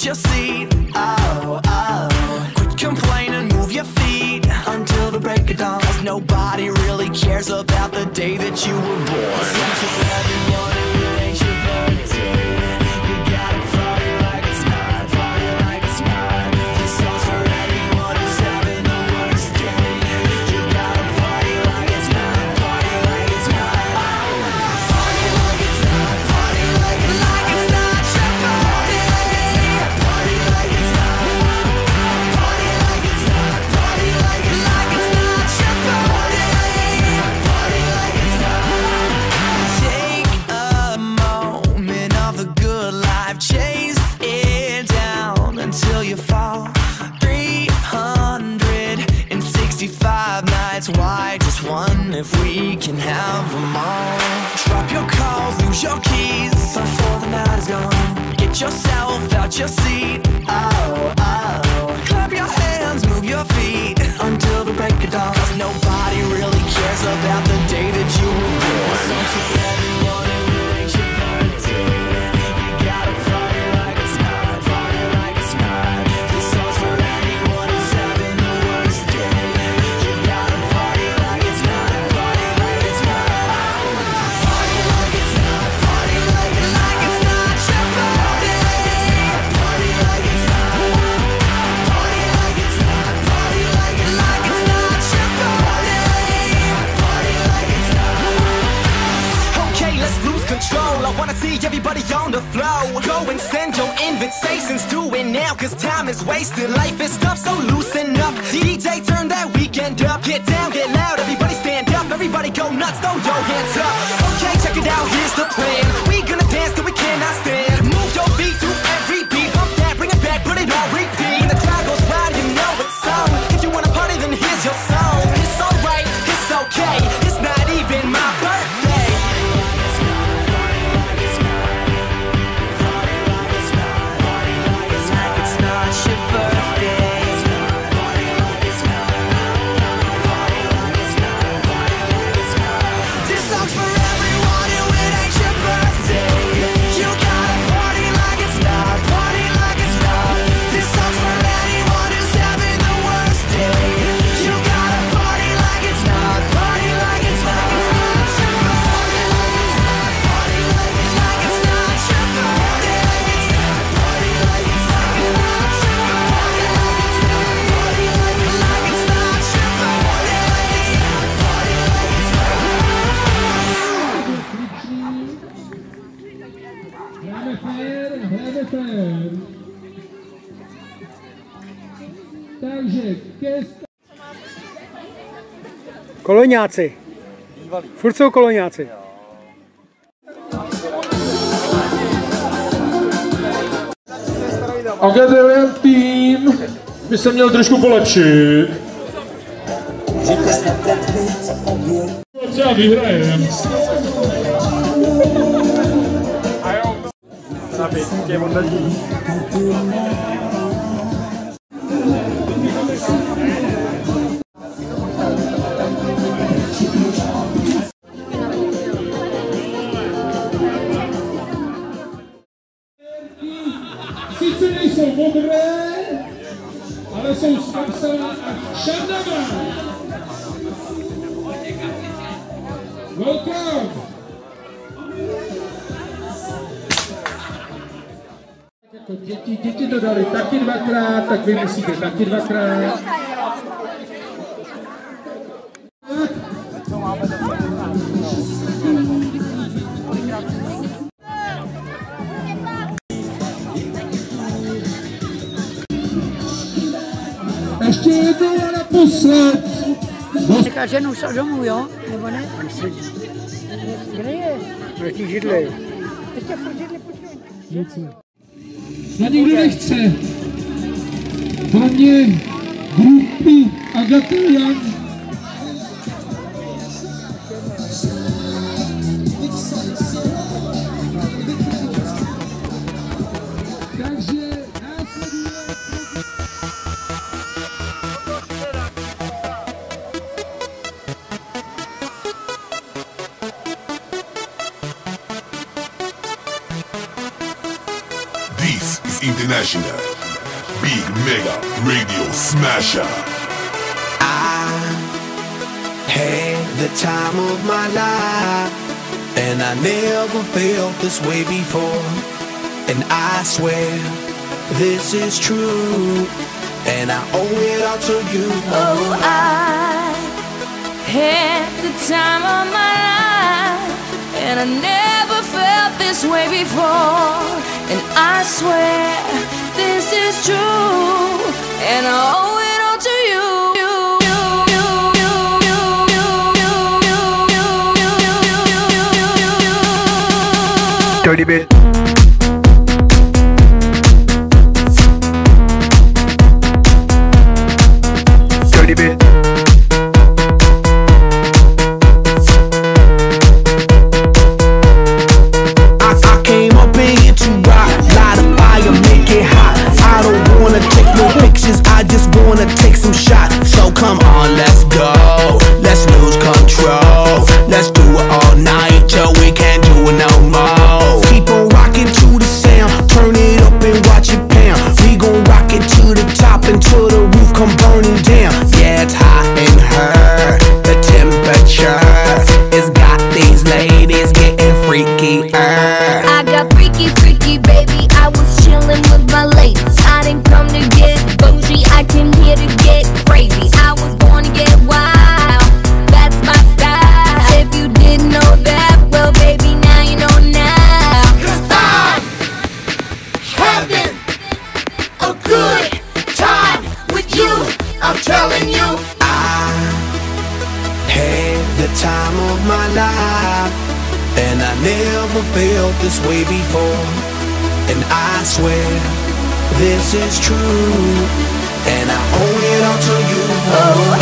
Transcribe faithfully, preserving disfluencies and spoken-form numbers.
out your seat. Oh, oh. Quit complaining, move your feet until the break of dawn. Cause nobody really cares about the day that you were born. Sing for everyone who ain't your birthday. You gotta party like it's not, party like it's not. This song's for anyone who's having the worst day. You gotta party like it's not, party like it's not. Party like it's not, party like it's like it's not your birthday. Party like it's not, party like it's not, party like it's like it's not your birthday. Party like it's not. Take a moment of the good life, chase it down until you fall. three hundred sixty-five nights, why just one if we can have them all? Drop your calls, lose your keys before the night is gone. Get yourself out your seat. Oh, oh. Clap your hands, move your feet until the break of dawn. Cause nobody really cares about the day that you were born. Song for everyone who ain't your birthday. You gotta party like it's not, party like it's not. This song's for anyone who's having the worst day. You gotta party like it's not, party like it's not. Party like it's not, party like it's like it's not your birthday. Party like it's not, party like it's not, party like it's like it's not your birthday. Party like it's not. Okay, let's lose control. I wanna see everybody on the floor. Go and send your invitations, do it now, cause time is wasted. Life is tough, so loosen up. D J, turn that weekend up. Get down, get loud, everybody stand up. Everybody go nuts, throw your hands up. Okay, check it out, here's the plan. We gonna dance till we cannot stand. Move your feet to every beat. Bump that, bring it back, put it on repeat. When the crowd goes wild, you know it's on. If you wanna party, then here's your song. It's alright, it's okay, it's not even my birthday. Takže ke... Koloňáci. Furt jsou koloňáci. A G devět tým by se měl trošku polepšit. Třeba vyhrajem. Sice nejsou modré, ale jsou napsané a Šandama. Welcome. Jako děti, děti to dali taky dvakrát, tak vy musíte taky dvakrát. Ještě jednou a naposled. Říká, že nu šel domů, jo? Nebo ne? Kde je? Na těch židli. Ještě furt židli, počkej. A nikdo nechce. Kromě grupy Agaty Jan. Takže následuje... This is International Big Mega Radio Smasher. I had the time of my life, and I never felt this way before. And I swear this is true, and I owe it all to you. Oh, I had the time of my life, and I never felt this way before. And I swear this is true, and I owe it all to you. Dirty bit. Dirty bit. I, I came up in here to rock, light a fire, make it hot. I don't wanna take no pictures, I just wanna take some shots. So come on, let's go, let's lose control. Let's do it all night till we can't do it no more. Keep on rocking to the sound, turn it up and watch it pound. We gon' rock it to the top until the roof come burning down. Yeah, it's hot in her, the temperature has got these ladies getting freaky. I got freaky, freaky, baby. I was chillin' with my ladies. I didn't come to get bougie, I came here to get crazy. I was born to get wild, that's my style. If you didn't know that, well, baby, now you know now. 'Cause I'm having a good time with you, I'm telling you. I had the time of my life, and I never felt this way before. And I swear this is true, and I owe it all to you. Oh,